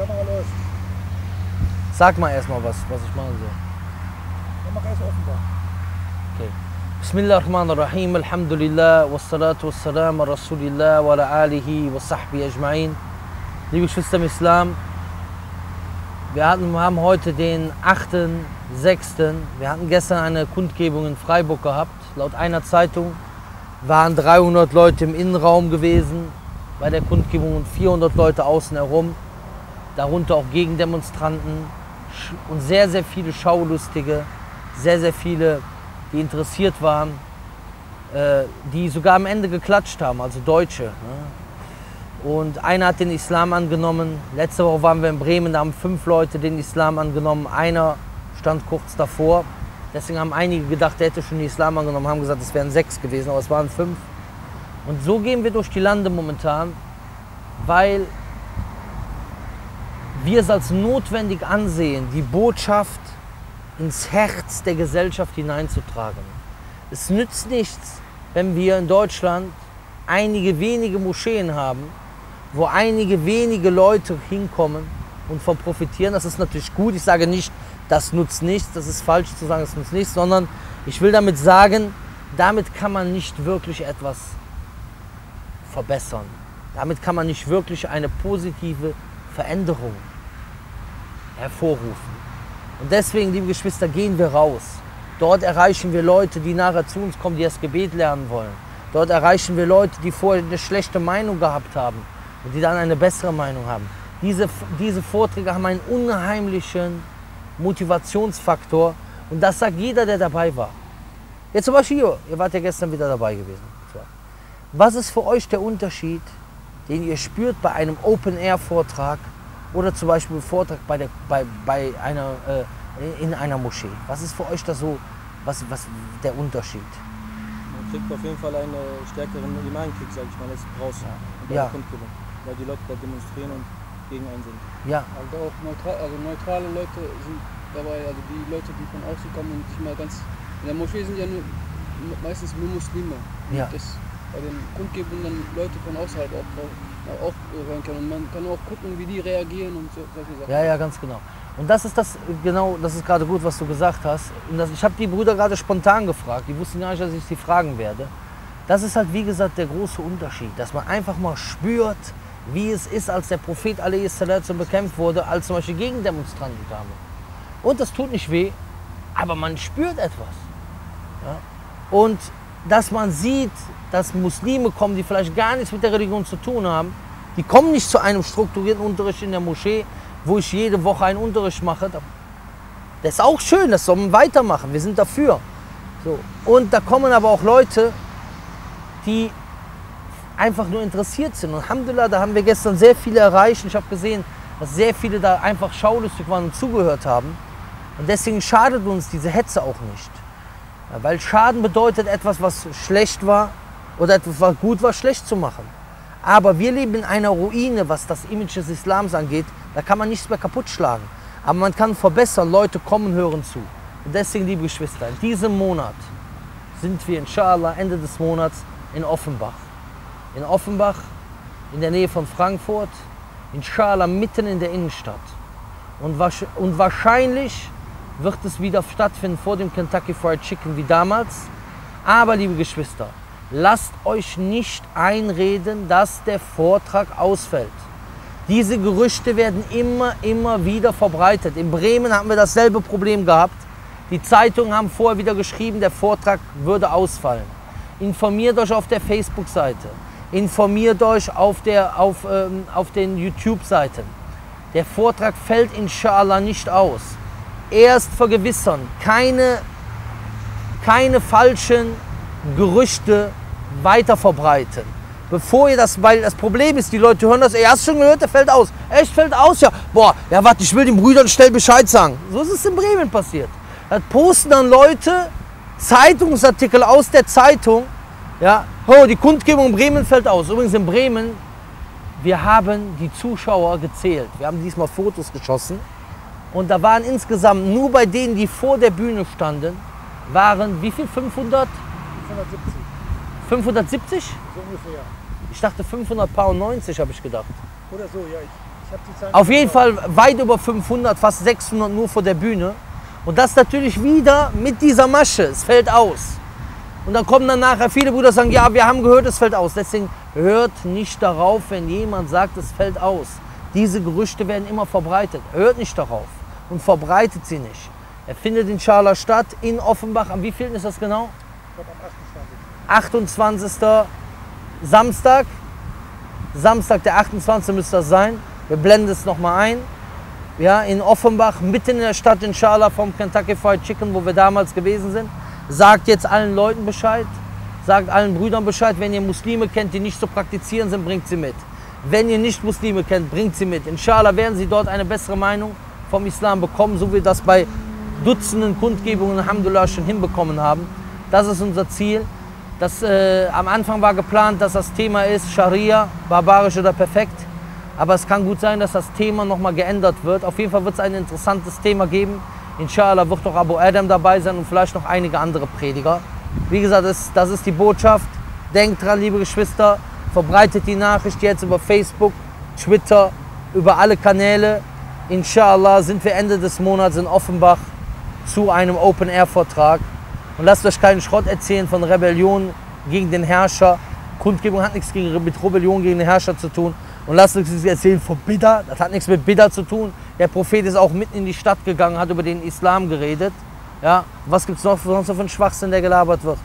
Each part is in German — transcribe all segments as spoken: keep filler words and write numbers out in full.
Kamera läuft. Sag mal erstmal was, was ich machen soll. Dann mach erst Offenbach. Okay. Bismillahirrahmanirrahim, Alhamdulillah, wassalatu wassalam ala Rasulillah wa ala alihi wa sahbihi ajma'in. Liebe Geschwister im Islam, wir, hatten, wir haben heute den achten sechsten Wir hatten gestern eine Kundgebung in Freiburg gehabt. Laut einer Zeitung waren dreihundert Leute im Innenraum gewesen bei der Kundgebung und vierhundert Leute außen herum. Darunter auch Gegendemonstranten und sehr, sehr viele Schaulustige, sehr, sehr viele, die interessiert waren, äh, die sogar am Ende geklatscht haben, also Deutsche. Ne? Und einer hat den Islam angenommen. Letzte Woche waren wir in Bremen, da haben fünf Leute den Islam angenommen. Einer stand kurz davor. Deswegen haben einige gedacht, der hätte schon den Islam angenommen, haben gesagt, es wären sechs gewesen, aber es waren fünf. Und so gehen wir durch die Lande momentan, weil wir es als notwendig ansehen, die Botschaft ins Herz der Gesellschaft hineinzutragen. Es nützt nichts, wenn wir in Deutschland einige wenige Moscheen haben, wo einige wenige Leute hinkommen und von profitieren. Das ist natürlich gut. Ich sage nicht, das nutzt nichts, das ist falsch zu sagen, das nutzt nichts, sondern ich will damit sagen, damit kann man nicht wirklich etwas verbessern. Damit kann man nicht wirklich eine positive Veränderung hervorrufen. Und deswegen, liebe Geschwister, gehen wir raus. Dort erreichen wir Leute, die nachher zu uns kommen, die das Gebet lernen wollen. Dort erreichen wir Leute, die vorher eine schlechte Meinung gehabt haben und die dann eine bessere Meinung haben. Diese, diese Vorträge haben einen unheimlichen Motivationsfaktor und das sagt jeder, der dabei war. Jetzt zum Beispiel hier, ihr wart ja gestern wieder dabei gewesen. Was ist für euch der Unterschied, den ihr spürt bei einem Open-Air-Vortrag oder zum Beispiel ein Vortrag bei, der, bei, bei einer, äh, in einer Moschee? Was ist für euch da so was, was der Unterschied? Man kriegt auf jeden Fall einen stärkeren Imankick, sag ich mal, als draußen. Ja. Kundgebung, weil die Leute da demonstrieren und gegen einen sind. Ja. Also auch neutral, also neutrale Leute sind dabei, also die Leute, die von außen kommen und sich mal ganz... In der Moschee sind ja nur, meistens nur Muslime. Ja. Und das bei den Kundgebungen dann Leute von außerhalb auch, auch hören können. Und man kann auch gucken, wie die reagieren und so, solche Sachen. Ja, ja, ganz genau. Und das ist das, genau, das ist gerade gut, was du gesagt hast. Und das, ich habe die Brüder gerade spontan gefragt, die wussten gar nicht, dass ich sie fragen werde. Das ist halt, wie gesagt, der große Unterschied, dass man einfach mal spürt, wie es ist, als der Prophet a s. bekämpft wurde, als zum Beispiel Gegendemonstranten kamen. Und das tut nicht weh, aber man spürt etwas. Ja? Und dass man sieht, dass Muslime kommen, die vielleicht gar nichts mit der Religion zu tun haben, die kommen nicht zu einem strukturierten Unterricht in der Moschee, wo ich jede Woche einen Unterricht mache. Das ist auch schön, das soll man weitermachen, wir sind dafür. So. Und da kommen aber auch Leute, die einfach nur interessiert sind. Und Alhamdulillah, da haben wir gestern sehr viele erreicht. Ich habe gesehen, dass sehr viele da einfach schaulustig waren und zugehört haben. Und deswegen schadet uns diese Hetze auch nicht. Ja, weil Schaden bedeutet etwas, was schlecht war oder etwas, was gut war, schlecht zu machen. Aber wir leben in einer Ruine, was das Image des Islams angeht. Da kann man nichts mehr kaputt schlagen. Aber man kann verbessern, Leute kommen, hören zu. Und deswegen, liebe Geschwister, in diesem Monat sind wir inshallah Ende des Monats in Offenbach. In Offenbach, in der Nähe von Frankfurt, inshallah mitten in der Innenstadt. Und, und wahrscheinlich wird es wieder stattfinden vor dem Kentucky Fried Chicken wie damals. Aber, liebe Geschwister, lasst euch nicht einreden, dass der Vortrag ausfällt. Diese Gerüchte werden immer, immer wieder verbreitet. In Bremen haben wir dasselbe Problem gehabt. Die Zeitungen haben vorher wieder geschrieben, der Vortrag würde ausfallen. Informiert euch auf der Facebook-Seite. Informiert euch auf, der, auf, ähm, auf den YouTube-Seiten. Der Vortrag fällt inshallah nicht aus. Erst vergewissern, keine, keine falschen Gerüchte weiter verbreiten. Bevor ihr das, weil das Problem ist, die Leute hören das, ey, hast du schon gehört, der fällt aus. Echt, fällt aus? Ja, boah, ja, warte, ich will den Brüdern schnell Bescheid sagen. So ist es in Bremen passiert. Da posten dann Leute Zeitungsartikel aus der Zeitung, ja, oh, die Kundgebung in Bremen fällt aus. Übrigens in Bremen, wir haben die Zuschauer gezählt. Wir haben diesmal Fotos geschossen. Und da waren insgesamt, nur bei denen, die vor der Bühne standen, waren wie viel? fünfhundert? fünfhundertsiebzig. fünfhundertsiebzig? So ungefähr. Ich dachte fünfhundertneunzig, habe ich gedacht. Oder so, ja. Ich, ich Ich hab die Zahlen Auf jeden nicht Fall weit über fünfhundert, fast sechshundert nur vor der Bühne. Und das natürlich wieder mit dieser Masche, es fällt aus. Und dann kommen dann nachher viele Brüder und sagen, ja, wir haben gehört, es fällt aus. Deswegen hört nicht darauf, wenn jemand sagt, es fällt aus. Diese Gerüchte werden immer verbreitet. Hört nicht darauf und verbreitet sie nicht. Er findet inshallah statt in Offenbach. Am wievielten ist das genau? Ich glaube am achtundzwanzigsten achtundzwanzigsten Samstag. Samstag, der achtundzwanzigste müsste das sein. Wir blenden es nochmal ein. Ja, in Offenbach, mitten in der Stadt, inshallah, vom Kentucky Fried Chicken, wo wir damals gewesen sind. Sagt jetzt allen Leuten Bescheid. Sagt allen Brüdern Bescheid. Wenn ihr Muslime kennt, die nicht so praktizieren sind, bringt sie mit. Wenn ihr nicht Muslime kennt, bringt sie mit. Inshallah werden sie dort eine bessere Meinung vom Islam bekommen, so wie wir das bei Dutzenden Kundgebungen, Alhamdulillah, schon hinbekommen haben. Das ist unser Ziel. Das, äh, am Anfang war geplant, dass das Thema ist Scharia, barbarisch oder perfekt. Aber es kann gut sein, dass das Thema nochmal geändert wird. Auf jeden Fall wird es ein interessantes Thema geben. Inshallah wird auch Abu Adam dabei sein und vielleicht noch einige andere Prediger. Wie gesagt, das, das ist die Botschaft. Denkt dran, liebe Geschwister, verbreitet die Nachricht jetzt über Facebook, Twitter, über alle Kanäle. Inshallah sind wir Ende des Monats in Offenbach zu einem Open-Air-Vortrag. Und lasst euch keinen Schrott erzählen von Rebellion gegen den Herrscher. Kundgebung hat nichts gegen, mit Rebellion gegen den Herrscher zu tun. Und lasst euch das erzählen von Bid'a. Das hat nichts mit Bid'a zu tun. Der Prophet ist auch mitten in die Stadt gegangen, hat über den Islam geredet. Ja, was gibt es noch sonst noch für einen Schwachsinn, der gelabert wird?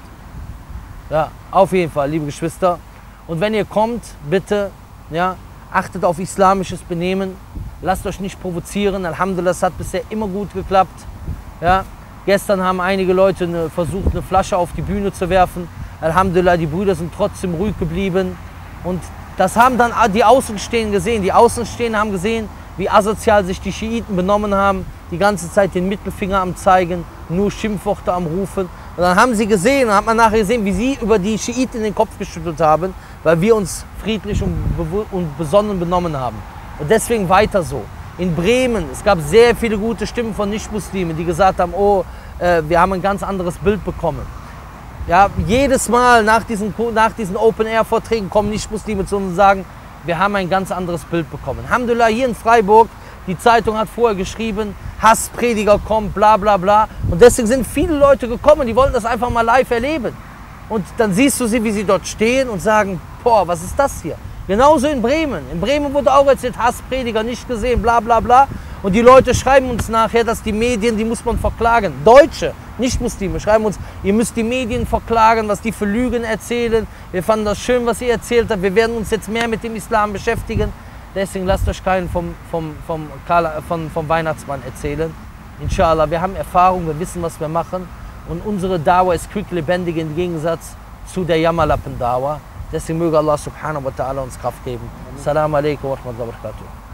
Ja, auf jeden Fall, liebe Geschwister. Und wenn ihr kommt, bitte, ja, achtet auf islamisches Benehmen. Lasst euch nicht provozieren. Alhamdulillah, es hat bisher immer gut geklappt. Ja, gestern haben einige Leute eine, versucht, eine Flasche auf die Bühne zu werfen. Alhamdulillah, die Brüder sind trotzdem ruhig geblieben. Und das haben dann die Außenstehenden gesehen. Die Außenstehenden haben gesehen, wie asozial sich die Schiiten benommen haben. Die ganze Zeit den Mittelfinger am Zeigen, nur Schimpfworte am Rufen. Und dann haben sie gesehen, und hat man nachher gesehen, wie sie über die Schiiten den Kopf geschüttelt haben, weil wir uns friedlich und, und besonnen benommen haben. Und deswegen weiter so. In Bremen, es gab sehr viele gute Stimmen von Nicht-Muslimen, die gesagt haben, oh, äh, wir haben ein ganz anderes Bild bekommen. Ja, jedes Mal nach diesen, nach diesen Open-Air-Vorträgen kommen Nicht-Muslime zu uns und sagen, wir haben ein ganz anderes Bild bekommen. Alhamdulillah, hier in Freiburg, die Zeitung hat vorher geschrieben, Hassprediger kommt, bla bla bla. Und deswegen sind viele Leute gekommen, die wollten das einfach mal live erleben. Und dann siehst du sie, wie sie dort stehen und sagen, boah, was ist das hier? Genauso in Bremen. In Bremen wurde auch erzählt, Hassprediger nicht gesehen, bla bla bla. Und die Leute schreiben uns nachher, dass die Medien, die muss man verklagen. Deutsche, nicht Muslime, schreiben uns, ihr müsst die Medien verklagen, was die für Lügen erzählen. Wir fanden das schön, was ihr erzählt habt. Wir werden uns jetzt mehr mit dem Islam beschäftigen. Deswegen lasst euch keinen vom, vom, vom, vom, vom Weihnachtsmann erzählen. Inshallah, wir haben Erfahrung, wir wissen, was wir machen. Und unsere Dawa ist quick lebendig im Gegensatz zu der Jammerlappen-Dawa. Deswegen möge Allah subhanahu wa ta'ala uns Kraft geben. Assalamu alaikum wa rahmatullahi wa barakatuh.